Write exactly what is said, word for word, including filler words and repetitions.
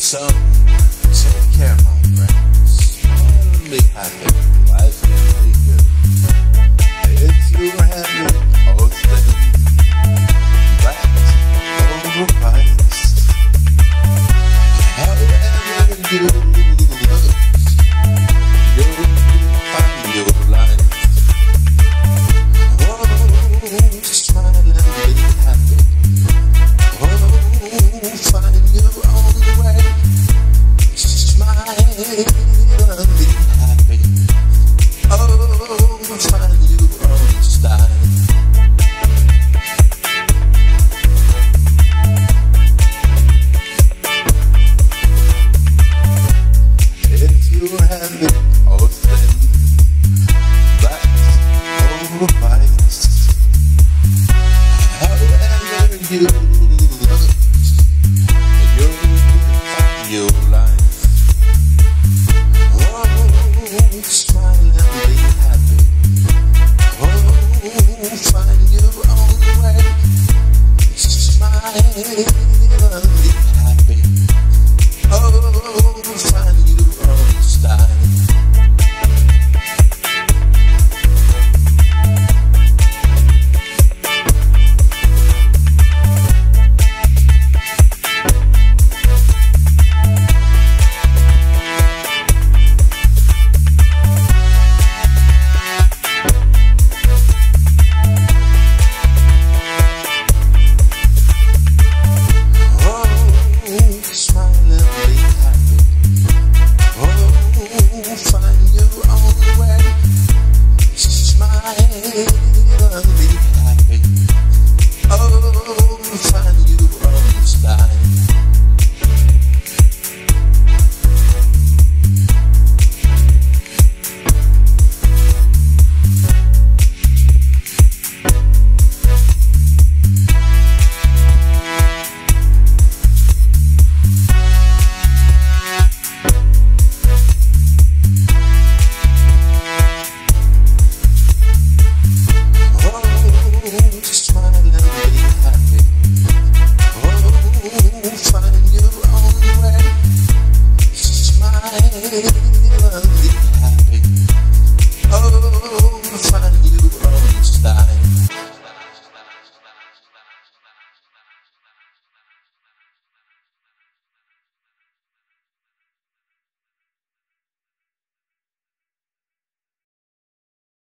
So, take care, my friends. Be happy. Life can be good. If you have it, all things that overpriced. However you look, you'll find your life. Oh, smile and be happy. Oh, find your own way. Smile and be happy. Oh, find your own style. If you have it, all things that's overpriced. However you look, you'll find your life. Oh, smile and be happy. Oh, find your own way. Smile.